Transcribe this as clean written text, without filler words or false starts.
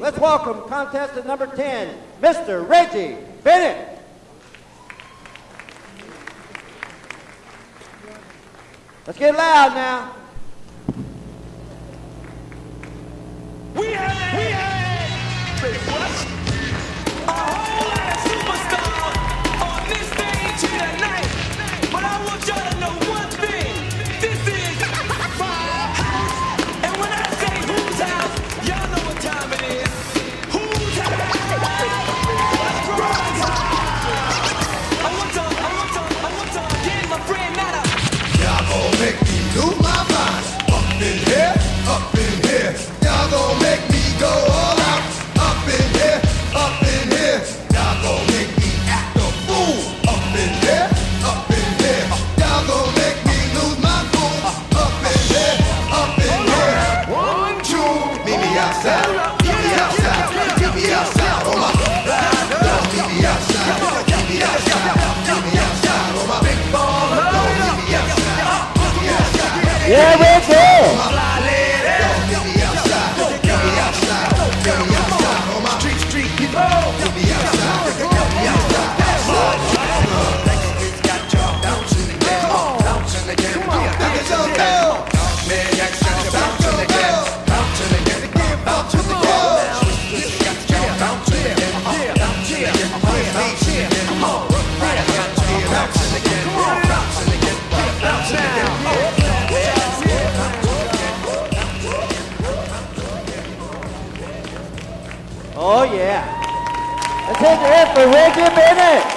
Let's welcome contestant number 10, Mr. Reggie Bennett. Let's get loud now. We have a whole lot of superstars on this stage here tonight. But I want y'all to know one thing. This is my house. And when I say whose house, y'all know what time it is. Whose house? I want to get my friend Nada. Y'all gon' make me lose my mind. Up in here, up in here. Y'all gon' make me go all out. Up in here, up in here. Y'all gon' make me act a fool. Up in here, up in here. Y'all gon' make me lose my cool. Up in here, up in here. 1, 2. Meet me outside. Meet me outside. Meet me outside. Oh my. Meet me outside. Meet me outside. Meet me outside. Oh my big ball. Meet me outside. Meet me outside. Yeah, Reggie. Meet me outside. Meet me outside. Meet me outside. Oh my street. Meet me outside. Meet me outside. Got y'all bouncing again. Bouncing again. Look at your girl. Man, got y'all bouncing again. Bouncing again. Bouncing again. Got y'all bouncing again. Bouncing again. Bouncing again. Come on. Bouncing again. Bouncing again. Bouncing again. Oh, yeah. Let's take it in for Reggie Bennett.